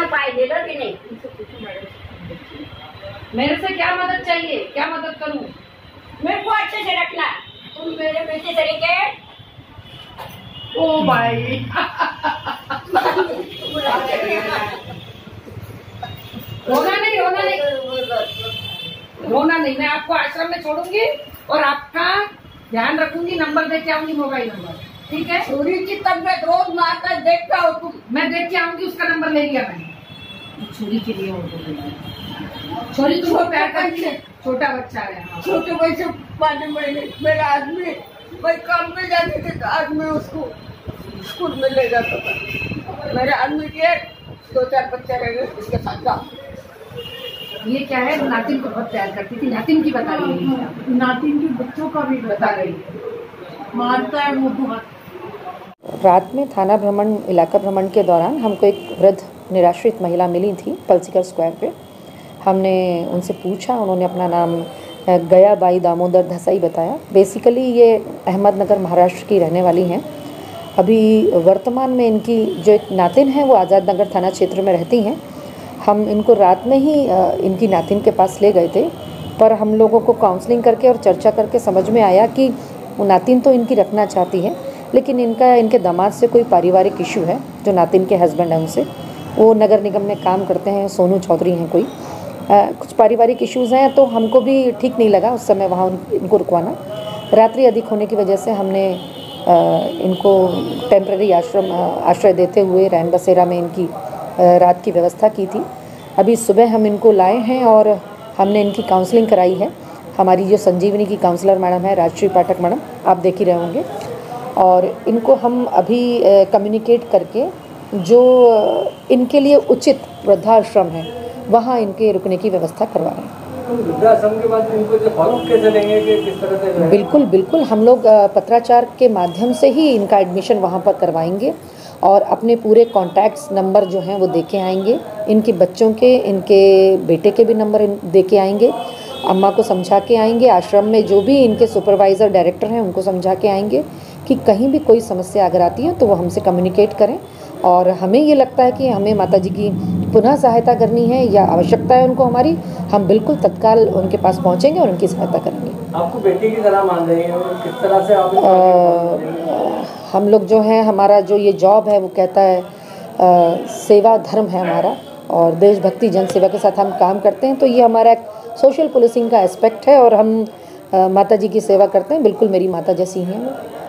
ना पाई दे दो कि नहीं? मेरे से क्या मदद चाहिए, क्या मदद करूं? मेरे को अच्छे से रखना, तुम मेरे बेटे तरीके। ओ भाई रोना नहीं, रोना नहीं, रोना नहीं। मैं आपको आश्रम में छोड़ूंगी और आपका ध्यान रखूंगी, नंबर दे के आऊंगी, मोबाइल नंबर, ठीक है? सूरी की तबीयत रोज मारकर देखता हो तुम। मैं देख के आऊंगी, उसका नंबर ले लिया मैंने। छोरी के लिए छोरी तुमको प्यार करती है, छोटा बच्चा है। छोटे बच्चे पाने में मेरा आदमी, मैं काम पे जाती थी तो आज मैं उसको स्कूल में ले जाता था। मेरे आदमी के 2-4 बच्चे रह गए उसके साथ काम। ये क्या है, नातिन को बहुत प्यार करती थी, नातिन की बता रही है, नातिन के बच्चों का भी बता रही है, मारता है वो बहुत। रात में थाना भ्रमण, इलाका भ्रमण के दौरान हमको एक वृद्ध निराश्रित महिला मिली थी पलसीकर स्क्वायर पे। हमने उनसे पूछा, उन्होंने अपना नाम गया बाई दामोदर धसाई बताया। बेसिकली ये अहमदनगर महाराष्ट्र की रहने वाली हैं। अभी वर्तमान में इनकी जो एक नातिन है वो आज़ाद नगर थाना क्षेत्र में रहती हैं। हम इनको रात में ही इनकी नातिन के पास ले गए थे, पर हम लोगों को काउंसलिंग करके और चर्चा करके समझ में आया कि वो नातिन तो इनकी रखना चाहती है, लेकिन इनके दामाद से कोई पारिवारिक इशू है। जो नातिन के हस्बैंड हैं उनसे, वो नगर निगम में काम करते हैं, सोनू चौधरी हैं कोई, कुछ पारिवारिक इश्यूज़ हैं, तो हमको भी ठीक नहीं लगा उस समय वहाँ इनको रुकवाना। रात्रि अधिक होने की वजह से हमने इनको टेम्प्रेरी आश्रय देते हुए रैन बसेरा में इनकी रात की व्यवस्था की थी। अभी सुबह हम इनको लाए हैं और हमने इनकी काउंसलिंग कराई है। हमारी जो संजीवनी की काउंसलर मैडम है, राजश्री पाठक मैडम, आप देख ही रहे होंगे। और इनको हम अभी कम्युनिकेट करके जो इनके लिए उचित वृद्धाश्रम है वहाँ इनके रुकने की व्यवस्था करवा रहे हैं। वृद्धाश्रम के बाद इनको जो फॉलोअप कैसे लेंगे कि किस तरह से? बिल्कुल बिल्कुल, हम लोग पत्राचार के माध्यम से ही इनका एडमिशन वहाँ पर करवाएंगे और अपने पूरे कॉन्टैक्ट्स नंबर जो हैं वो दे के आएंगे। इनके बच्चों के, इनके बेटे के भी नंबर दे के आएंगे। अम्मा को समझा के आएंगे। आश्रम में जो भी इनके सुपरवाइज़र डायरेक्टर हैं उनको समझा के आएंगे कि कहीं भी कोई समस्या अगर आती है तो वो हमसे कम्युनिकेट करें। और हमें ये लगता है कि हमें माताजी की पुनः सहायता करनी है या आवश्यकता है उनको हमारी, हम बिल्कुल तत्काल उनके पास पहुंचेंगे और उनकी सहायता करेंगे। आपको बेटी की तरह मान रही है और किस तरह से आप हम लोग जो हैं, हमारा जो ये जॉब है वो कहता है सेवा धर्म है हमारा, और देशभक्ति जन सेवा के साथ हम काम करते हैं। तो ये हमारा एक सोशल पुलिसिंग का एस्पेक्ट है और हम माताजी की सेवा करते हैं। बिल्कुल मेरी माता जैसी हैं वो।